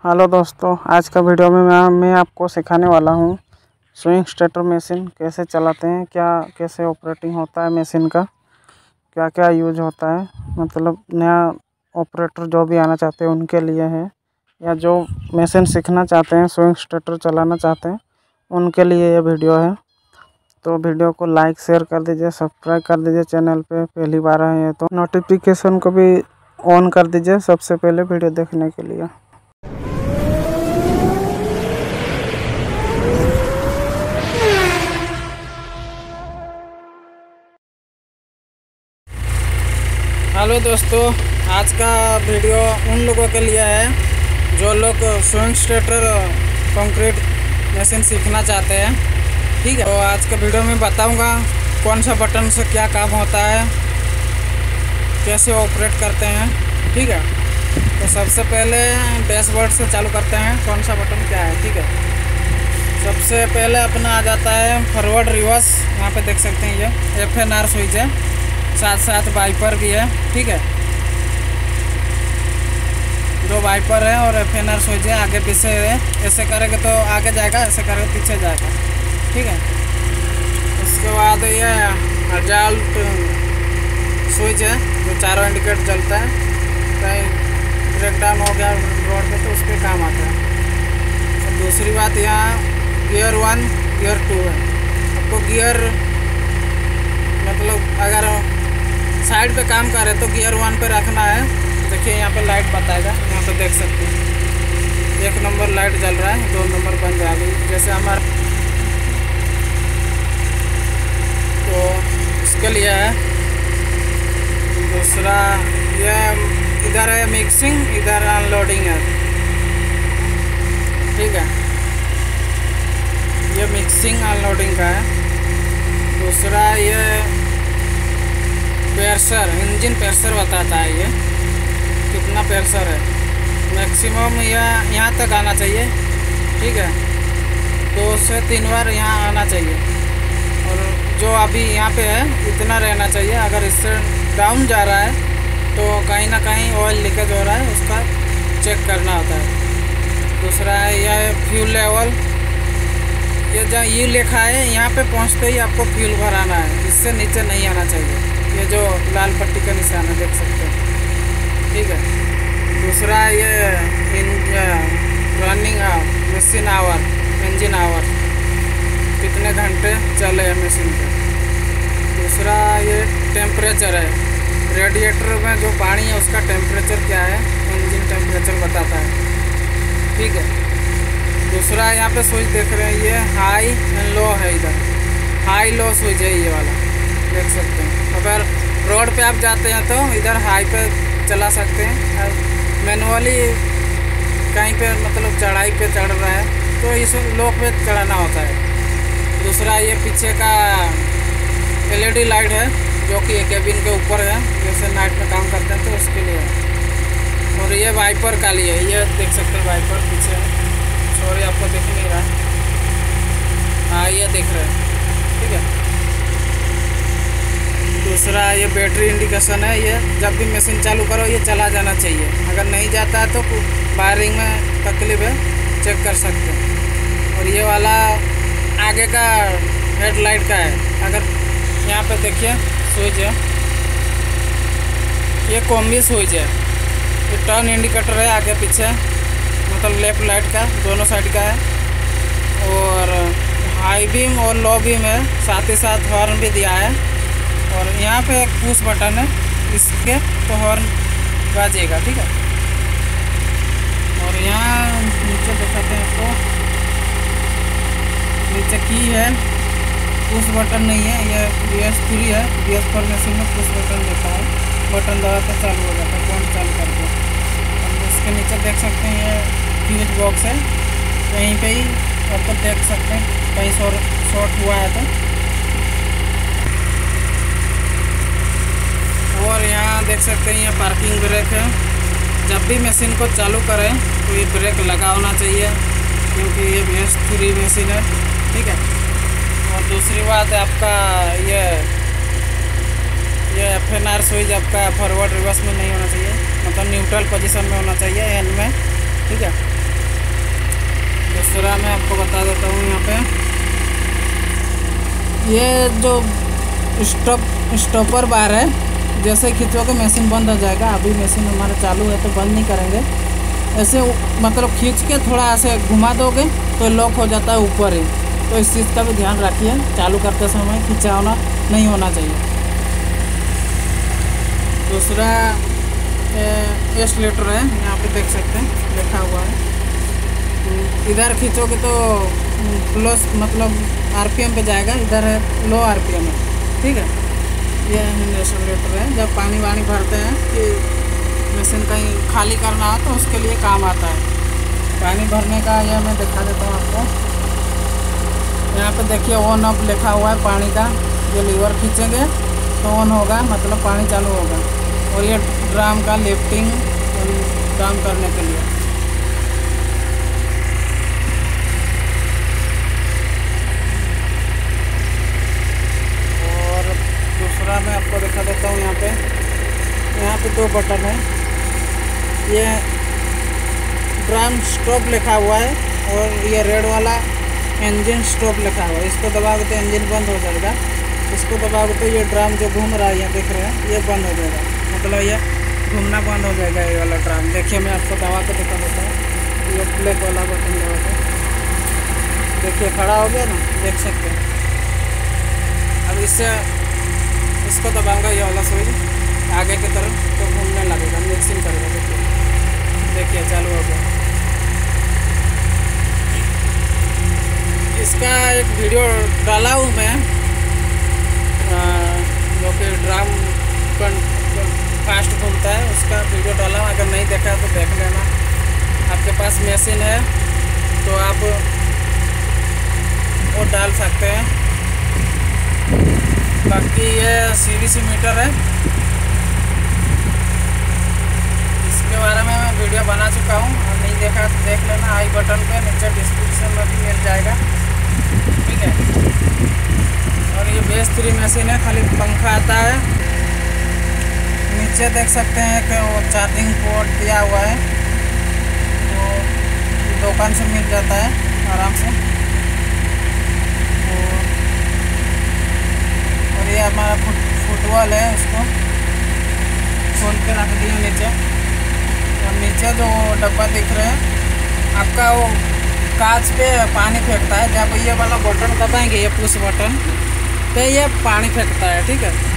Hello दोस्तों, आज का वीडियो में मैं आपको सिखाने वाला हूँ स्विंग स्टार्टर मशीन कैसे चलाते हैं, कैसे ऑपरेटिंग होता है मशीन का, क्या क्या यूज होता है। मतलब नया ऑपरेटर जो भी आना चाहते हैं उनके लिए है, या जो मशीन सीखना चाहते हैं, स्विंग स्टार्टर चलाना चाहते हैं, उनके लिए ये वीडियो है। तो वीडियो को लाइक शेयर कर दीजिए, सब्सक्राइब कर दीजिए। चैनल पे पहली बार आए हैं तो नोटिफिकेशन को भी ऑन कर दीजिए सबसे पहले वीडियो देखने के लिए। हेलो दोस्तों, आज का वीडियो उन लोगों के लिए है जो लोग स्विंग स्टार्टर कंक्रीट मशीन सीखना चाहते हैं। ठीक है, तो आज के वीडियो में बताऊंगा कौन सा बटन से क्या काम होता है, कैसे ऑपरेट करते हैं। ठीक है, तो सबसे पहले डैशबोर्ड से चालू करते हैं, कौन सा बटन क्या है। ठीक है, सबसे पहले अपना आ जाता है फॉरवर्ड रिवर्स। यहाँ पे देख सकते हैं ये FNR स्विच है, साथ साथ वाइपर भी है। ठीक है, दो वाइपर है और FNR स्विच है, आगे पीछे है। ऐसे करेंगे तो आगे जाएगा, ऐसे करेंगे पीछे जाएगा। ठीक है, उसके बाद ये अडल्ट स्विच है जो चारों इंडिकेटर जलता है, कहीं ब्रेक डाउन हो गया रोड पे तो उस पर काम आता है। और दूसरी बात, यहाँ गियर 1 गियर 2 है। आपको गियर मतलब अगर साइड पे काम कर रहे तो गियर 1 पे रखना है। देखिए यहाँ पे लाइट बताएगा, यहाँ पे देख सकते हैं 1 नंबर लाइट जल रहा है, 2 नंबर बंद आ गई जैसे हमारा। तो इसके लिए है। दूसरा ये इधर है मिक्सिंग, इधर अनलोडिंग है। ठीक है, ये मिक्सिंग अनलोडिंग का है। दूसरा ये प्रेशर, इंजन प्रेशर बताता है ये कितना प्रेशर है। मैक्सिमम यहाँ तक आना चाहिए। ठीक है, 2 से 3 बार यहाँ आना चाहिए, और जो अभी यहाँ पे है इतना रहना चाहिए। अगर इससे डाउन जा रहा है तो कहीं ना कहीं ऑयल लीकेज हो रहा है, उसका चेक करना होता है। दूसरा है यह फ्यूल लेवल, ये जहाँ ये लिखा है यहाँ पे पहुँचते ही आपको फ्यूल भराना है, इससे नीचे नहीं आना चाहिए। ये जो लाल पट्टी का निशान है देख सकते हैं। ठीक है, दूसरा ये running machine hour, engine hour, कितने घंटे चले हैं मशीन पे। दूसरा ये टेम्परेचर है, रेडिएटर में जो पानी है उसका टेम्परेचर क्या है, इंजन टेम्परेचर बताता है। ठीक है, दूसरा यहाँ पे स्विच देख रहे हैं, ये हाई एंड लो है। इधर हाई लो स्विच है ये वाला, देख सकते हैं। अगर रोड पे आप जाते हैं तो इधर हाई पे चला सकते हैं। मैनुअली कहीं पे मतलब चढ़ाई पे चढ़ रहा है तो इस लो पे चढ़ाना होता है। दूसरा ये पीछे का LED लाइट है जो कि केबिन के ऊपर है, जैसे नाइट में काम करते हैं तो उसके लिए है। और ये वाइपर का लिए, ये देख सकते हैं वाइपर पीछे है। सॉरी आपको दिख नहीं रहा है, हाँ ये दिख रहा है। ठीक है, दूसरा ये बैटरी इंडिकेशन है, ये जब भी मशीन चालू करो ये चला जाना चाहिए। अगर नहीं जाता है तो वायरिंग में तकलीफ है, चेक कर सकते हैं। और ये वाला आगे का हेडलाइट का है। अगर यहाँ पे देखिए स्विच है, ये कॉम्बी स्विच है। ये टर्न इंडिकेटर है आगे पीछे, मतलब लेफ्ट लाइट का दोनों साइड का है। और हाई बीम और लो बीम है, साथ ही साथ हॉर्न भी दिया है। और यहाँ पे एक पुश बटन है, इसके तो हॉर्न बाजेगा। ठीक है, और यहाँ नीचे दिखाते हैं आपको, नीचे की है, पुश बटन नहीं है, ये BS3 है। BS4 मशीन में पुश बटन देता है, बटन दबाते चालू हो जाता है, कौन चालू करके। और इसके नीचे देख सकते हैं ये फ्यूज बॉक्स है, कहीं पे ही आपको देख सकते हैं कहीं शॉर्ट हुआ है तो। और यहाँ देख सकते हैं ये पार्किंग ब्रेक है। जब भी मशीन को चालू करें तो ये ब्रेक लगा होना चाहिए, क्योंकि ये BS3 मशीन है। ठीक है, और दूसरी बात है आपका ये FNR स्विच आपका फॉरवर्ड रिवर्स में नहीं होना चाहिए, मतलब न्यूट्रल पोजीशन में होना चाहिए एन में। ठीक है, पे ये जो स्टॉपर बार है, जैसे खींचोगे मशीन बंद हो जाएगा। अभी मशीन हमारा चालू है तो बंद नहीं करेंगे। ऐसे मतलब खींच के थोड़ा ऐसे घुमा दोगे तो लॉक हो जाता है ऊपर ही। तो इस चीज़ का भी ध्यान रखिए, चालू करते समय खिंचावना नहीं होना चाहिए। दूसरा एक्सीलेटर है, यहाँ पे देख सकते हैं लिखा हुआ है। इधर खींचोगे तो प्लस मतलब आरपीएम पे जाएगा, इधर है लो आरपीएम है, ठीक है। ये एक्सीलेटर है, जब पानी वानी भरते हैं कि मशीन कहीं खाली करना हो तो उसके लिए काम आता है। पानी भरने का यह मैं दिखा देता हूँ आपको। यहाँ पे देखिए ऑन ऑफ लिखा हुआ है पानी का। ये लीवर खींचेंगे तो ऑन होगा, मतलब पानी चालू होगा। और ये ड्राम का लिफ्टिंग काम करने के लिए। और दूसरा मैं आपको दिखा देता हूँ। यहाँ पे 2 बटन है। ये ड्राम स्टॉप लिखा हुआ है और ये रेड वाला इंजन स्टॉप लिखा हुआ है। इसको दबाओगे तो इंजन बंद हो जाएगा। इसको दबाओगे तो ये ड्राम जो घूम रहा है, ये देख रहे हैं, ये बंद हो जाएगा, मतलब ये घूमना बंद हो जाएगा ये वाला ड्राम। देखिए मैं आपको दबा के दिखा देता हूँ। ये ब्लैक वाला बटन दबा के देखिए खड़ा हो गया ना, देख सकते हैं। अब इसको दबाऊंगा, ये वाला स्विच आगे की तरफ तो घूमने लगेगा, मिक्सिंग करेगा। देखिए चालू हो गया। इसका एक वीडियो डाला हूँ मैं, जो कि ड्राम फास्ट घूमता है, उसका वीडियो डाला हूँ। अगर नहीं देखा तो देख लेना। आपके पास मशीन है तो आप वो डाल सकते हैं। बाकी ये सीवीसी मीटर है, इसके बारे में मैं वीडियो बना चुका हूँ। और नहीं देखा तो देख लेना, आई बटन पे नीचे डिस्क्रिप्शन में भी मिल जाएगा, ठीक है। और ये बेस 3 मशीन है, खाली पंखा आता है। नीचे देख सकते हैं कि वो चार्जिंग पोर्ट दिया हुआ है, वो दुकान से मिल जाता है आराम से। और ये हमारा फुटबॉल है, उसको खोल के रख दिया नीचे। और नीचे जो डब्बा दिख रहे हैं आपका, वो कांच पे पानी फेंकता है। जब ये वाला बटन दबाएंगे, ये पुश बटन पे, ये पानी फेंकता है, ठीक है।